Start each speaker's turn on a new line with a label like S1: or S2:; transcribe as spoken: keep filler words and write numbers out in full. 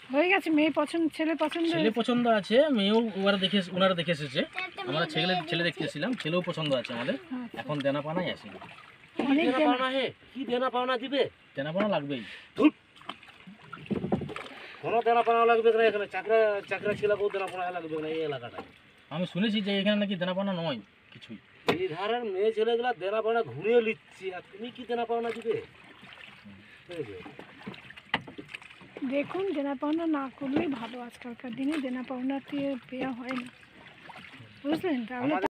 S1: হয়ে গেছে, মেয়ে পছন্দ, ছেলে পছন্দ,
S2: ছেলে পছন্দ আছে, মেয়েও ওরা দেখে ওনারা দেখে এসেছে। আমরা ছেলে ছেলে দেখতে এসেছিলাম, ছেলেও পছন্দ আছে আমাদের। এখন দেনা পাওনাই আসে।
S1: অনেক
S3: দেনা পাওনা হে কি দেনা পাওনা দিবে?
S2: দেনা পাওনা লাগবেই।
S3: কোনো দেনা পাওনা লাগবে না এখানে, চাকরা চাকরা ছেলেকেও দেনা পাওনা লাগবে না এই এলাকাটায়।
S2: আমি শুনেছি যে এখানে নাকি দেনা পাওনা নয় কিছুই।
S3: এই ধারের মেয়ে ছেলেগুলা দেনা পাওনা ঘুরিয়ে নিচ্ছে, আর তুমি কি দেনা পাওনা দিবে?
S1: দেখুন, দেনা পাওনা না করলেই ভালো। আজকালকার দিনে দেনা পাওনা দিয়ে দেওয়া হয় না, বুঝলেন? তাহলে